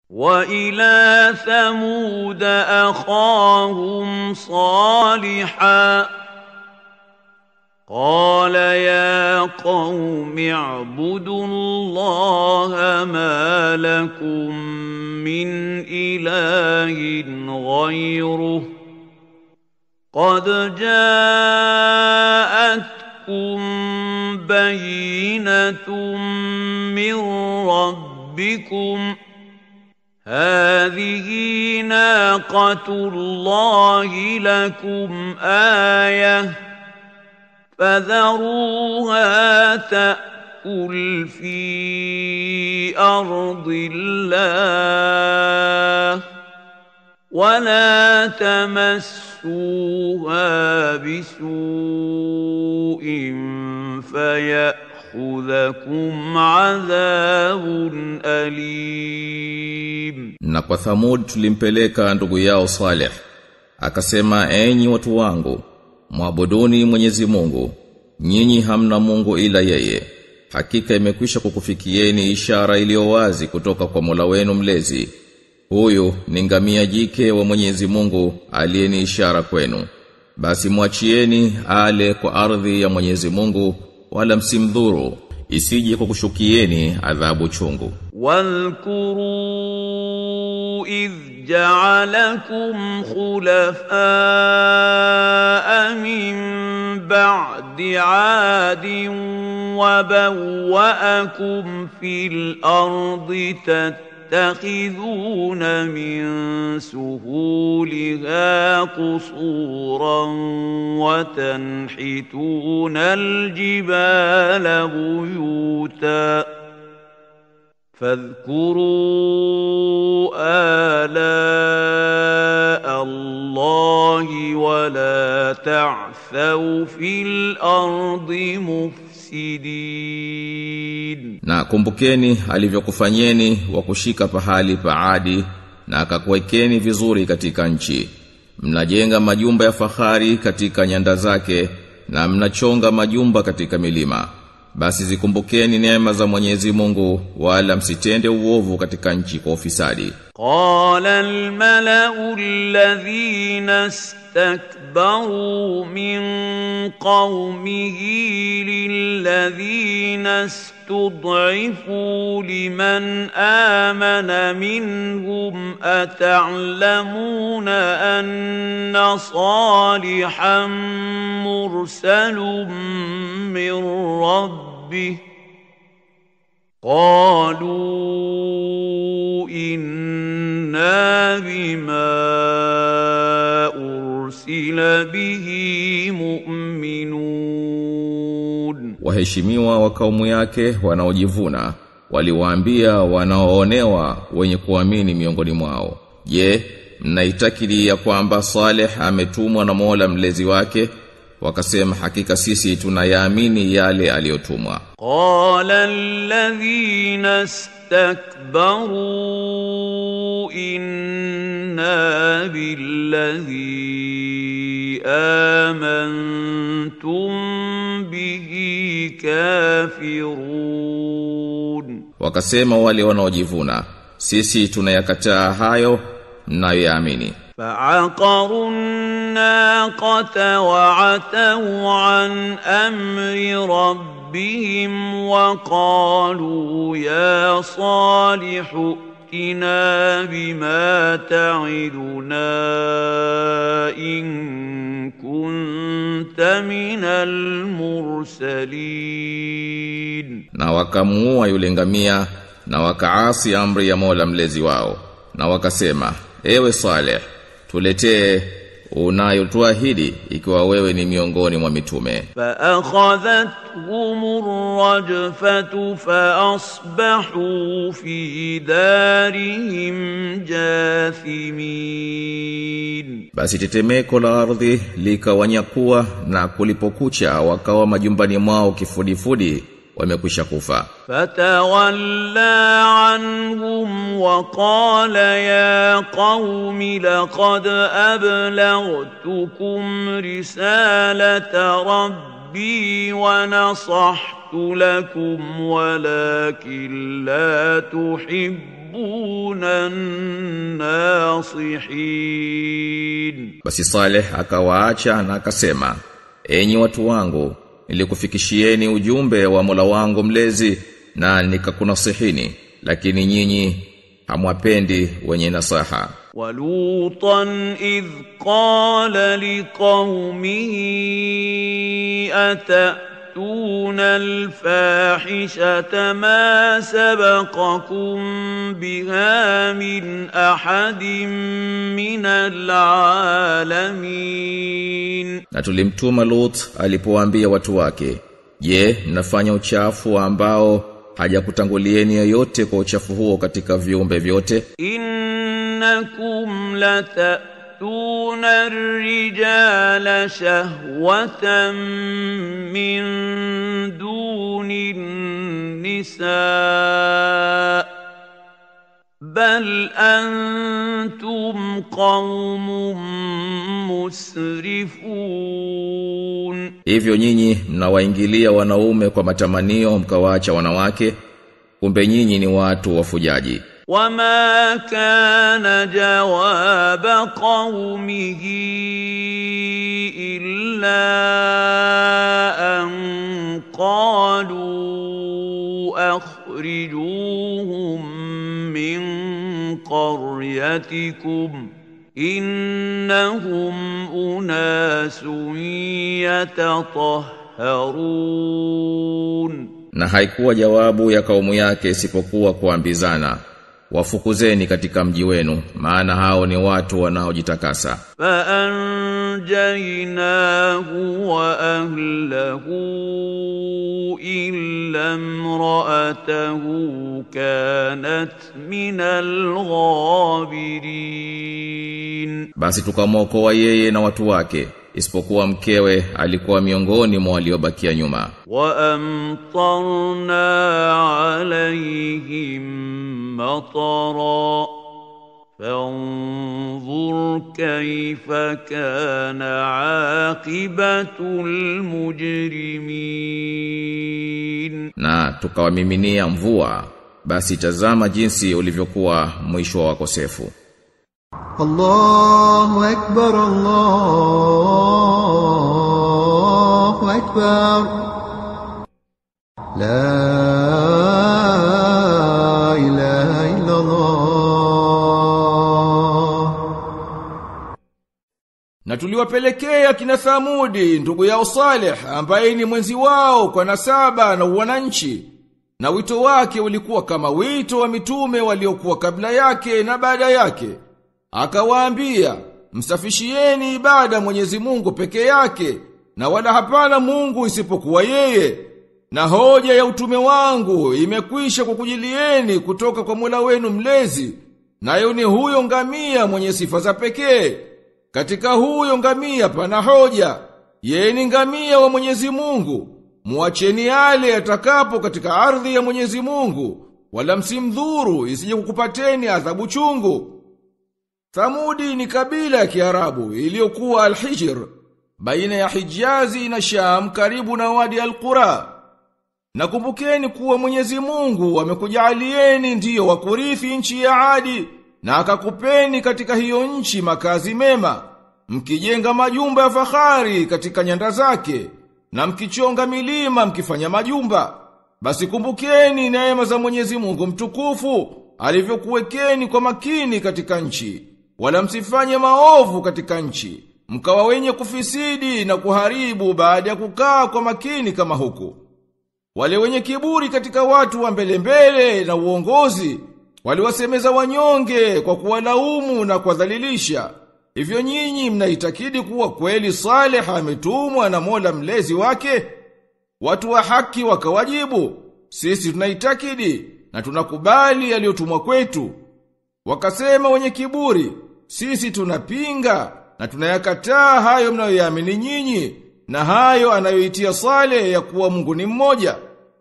وإلى ثمود أخاهم صالحا قال يا قوم اعبدوا الله ما لكم من إله غيره قد جاءتكم بينة من ربكم هذه ناقة الله لكم آية فذروها تأكل في أرض الله ولا تمسوها بسوء فيأخذكم عذاب أليم. Na kwa Thamud tulimpeleka ndugu yao Saleh, akasema enyi watu wangu, muabuduni Mwenyezi Mungu, nyinyi hamna Mungu ila yeye. Hakika imekwisha kukufikieni ishara iliyo wazi kutoka kwa Mola wenu mlezi. Huyu ni ngamia jike wa Mwenyezi Mungu aliyeni ishara kwenu. Basi muachieni ale kwa ardhi ya Mwenyezi Mungu wala msimdhuru isije kukushukieni adhabu chungu. Wadhkuru idh ja'alakum khulafaa min ba'di 'adin wa bawwa'akum fil ardi تتخذون من سهولها قصورا وتنحتون الجبال بيوتا فاذكروا آلاء الله ولا تعثوا في الأرض مفسدين. Na kumbukeni alivyokufanyeni wa kushika pahali pa Adi na akakuwekeni vizuri katika nchi. Mnajenga majumba ya fahari katika nyanda zake na mnachonga majumba katika milima. Basi zikumbukeni neema za Mwenyezi Mungu wala msitende uovu katika nchi kwa ufisadi. Qala al-mala'u alladhina istakbaru min qawmihi lilladhina istud'ifu liman amana minhum ata'lamuna anna salihan mursalun min rabbih قالوا إنا بما أرسل به مؤمنون. Waheshimiwa wa kaumu yake wanaojivuna waliwaambia wanaoonewa wenye kuamini miongoni mwao, je, mnaitakidi ya kwamba Saleh ametumwa na Mola mlezi wake? Wakasema hakika sisi tunayaamini yale aliyotumwa. Qala alladhina istakbaru inna billadhi amantum bihi kafirun. Wakasema wale wanaojivuna, sisi tunayakataa hayo mnayoyaamini. فعقروا الناقة وعتوا عن أمر ربهم وقالوا يا صالح ائتنا بما تعدنا إن كنت من المرسلين. Na wakamuua yule ngamia na wakaasi amri ya Mola mlezi wao na wakasema, ewe Saleh, tuletee unayotuahidi ikiwa wewe ni miongoni mwa mitume. Fa akhadhathum ar-rajfatu fa asbahu fi darihim jathimin. Basi tetemeko la ardhi likawanyakua na kulipokucha wakawa majumbani mwao kifudifudi wamekwisha kufa. Fatawalla anhum wa qala ya qaumi laqad ablaghtukum risalata rabbi wa nasahtu lakum walakin la tuhibbu تحبون الناصحين. Basi Saleh akawaacha na akasema, enyi watu wangu, nilikufikishieni ujumbe wa Mola wangu mlezi na nikakunasihini, lakini nyinyi hamwapendi wenye nasaha. وَلُوطًا إِذْ قَالَ لِقَوْمِهِ أَتَأْتُونَ الْفَاحِشَةَ مَا سَبَقَكُم بِهَا مِنْ أَحَدٍ مِنَ الْعَالَمِينَ. Na tulimtuma Lut alipowaambia watu wake, je, mnafanya uchafu ambao hajakutangulieni yoyote kwa uchafu huo katika viumbe vyote? إنكم لتأتون الرجال شهوة من دون النساء بل أنتم قوم مسرفون. Hivyo nyinyi mnawaingilia wanaume kwa matamanio mkawaacha wanawake, kumbe nyinyi ni watu wafujaji. وما كان جواب قومه إلا أن قالوا أخرجوهم من قريتكم إنهم أناس يتطهرون. Na haikuwa jawabu ya kaumu yake isipokuwa kuambizana, wafukuzeni katika mji wenu, maana hao ni watu wanaojitakasa. فأنجيناه وأهله إلا امرأته كانت من الغابرين. Basi tukamwokoa yeye na watu wake, isipokuwa mkewe alikuwa miongoni mwa waliobakia nyuma. وأمطرنا عليهم مطرا فانظر كيف كان عاقبة المجرمين. Na tukawamiminia mvua, basi tazama jinsi ulivyokuwa mwisho wa wakosefu. الله أكبر الله أكبر لا إله إلا الله. Na tuliwapelekea kina Thamudi ndugu yao Saleh, ambaye ni mwenzi wao kwa nasaba na wananchi, na wito wake ulikuwa kama wito wa mitume waliokuwa kabla yake na baada yake. Akawaambia, msafishieni ibada Mwenyezi Mungu peke yake, na wala hapana Mungu isipokuwa yeye. Na hoja ya utume wangu imekwisha kukujilieni kutoka kwa Mola wenu mlezi, nayo ni huyo ngamia mwenye sifa za pekee. Katika huyo ngamia pana hoja, yeye ni ngamia wa Mwenyezi Mungu. Muacheni yale atakapo katika ardhi ya Mwenyezi Mungu, wala msimdhuru isije kukupateni adhabu chungu. Thamudi ni kabila ya Kiarabu iliyokuwa Al-Hijr, baina ya Hijazi na Sham, karibu na Wadi Al-Qura. Na kumbukeni kuwa Mwenyezi Mungu amekujalieni ndiyo wakurithi nchi ya Adi, na akakupeni katika hiyo nchi makazi mema, mkijenga majumba ya fahari katika nyanda zake, na mkichonga milima mkifanya majumba. Basi kumbukeni neema za Mwenyezi Mungu mtukufu alivyokuwekeni kwa makini katika nchi, wala msifanye maovu katika nchi, mkawa wenye kufisidi na kuharibu baada ya kukaa kwa makini kama huku. Wale wenye kiburi katika watu wa mbele na uongozi, waliwasemeza wanyonge kwa kuwalaumu na kuwadhalilisha. Hivyo nyinyi mnaitakidi kuwa kweli Saleh ametumwa na Mola mlezi wake? Watu wa haki wakawajibu, sisi tunaitakidi na tunakubali yaliyotumwa kwetu. Wakasema wenye kiburi, sisi tunapinga na tunayakataa hayo mnayoyaamini nyinyi, na hayo anayoitia Saleh ya kuwa Mungu ni mmoja.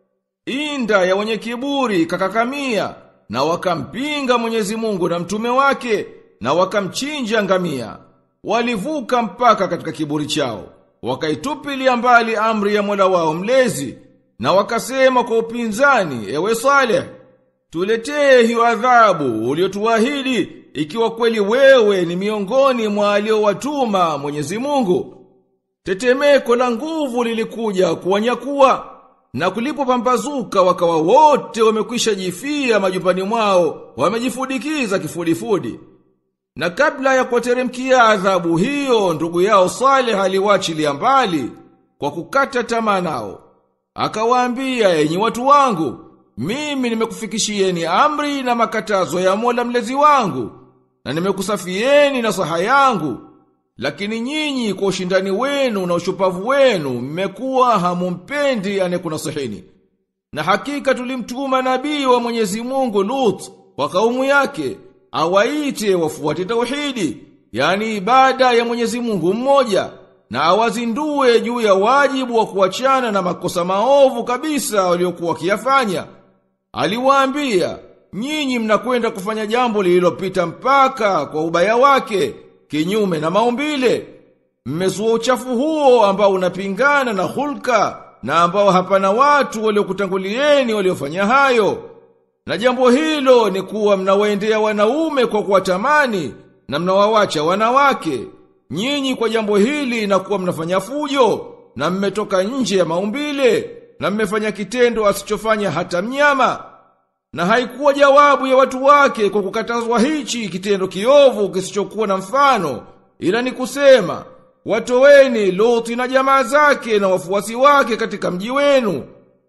Inda ya wenye kiburi kakakamia, na wakampinga Mwenyezi Mungu na mtume wake, na wakamchinja ngamia. Walivuka mpaka katika kiburi chao, wakaitupilia mbali amri ya Mola wao mlezi, na wakasema kwa upinzani, ewe Saleh, tuletee hiyo adhabu uliotuahidi ikiwa kweli wewe ni miongoni mwa aliowatuma Mwenyezi Mungu. Tetemeko la nguvu lilikuja kuwanyakua, na kulipopambazuka wakawa wote wamekwisha jifia majumbani mwao, wamejifudikiza kifudifudi. Na kabla ya kuwateremkia adhabu hiyo, ndugu yao Saleh aliwaachilia mbali kwa kukata tamaa nao. Akawaambia, enyi watu wangu, mimi nimekufikishieni amri na makatazo ya Mola mlezi wangu, na nimekusafieni na saha yangu. Lakini nyinyi kwa ushindani wenu na ushupavu wenu mmekuwa hamumpendi anayekunasihini. Na hakika tulimtuma nabii wa Mwenyezi Mungu Lut kwa kaumu yake, awaite wafuate tauhidi, yani ibada ya Mwenyezi Mungu mmoja, na awazindue juu ya wajibu wa kuachana na makosa maovu kabisa waliokuwa wakiyafanya. Aliwaambia, nyinyi mnakwenda kufanya jambo lililopita mpaka kwa ubaya wake, kinyume na maumbile. Mmezua uchafu huo ambao unapingana na hulka, na ambao hapana watu waliokutangulieni waliofanya hayo. Na jambo hilo ni kuwa mnawaendea wanaume kwa kuwatamani, na mnawawacha wanawake. Nyinyi kwa jambo hili na kuwa mnafanya fujo, na mmetoka nje ya maumbile, na mmefanya kitendo asichofanya hata mnyama. Na haikuwa jawabu ya watu wake kwa kukatazwa hichi kitendo kiovu kisichokuwa na mfano, ila ni kusema, watoweni Luti na jamaa zake na wafuasi wake katika mji wenu.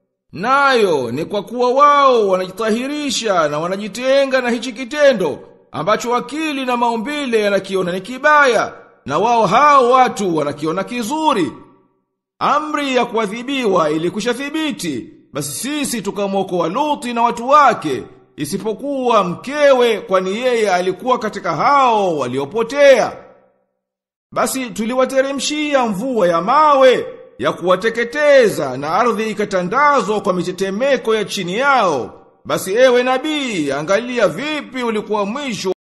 Nayo ni kwa kuwa wao wanajitahirisha na wanajitenga na hichi kitendo ambacho akili na maumbile yanakiona ni kibaya, na wao hao watu wanakiona kizuri. Amri ya kuadhibiwa ilikwisha thibiti, basi sisi tukamwokoa Luti na watu wake, isipokuwa mkewe, kwani yeye alikuwa katika hao waliopotea. Basi tuliwateremshia mvua ya mawe ya kuwateketeza, na ardhi ikatandazwa kwa mitetemeko ya chini yao. Basi ewe nabii, angalia vipi ulikuwa mwisho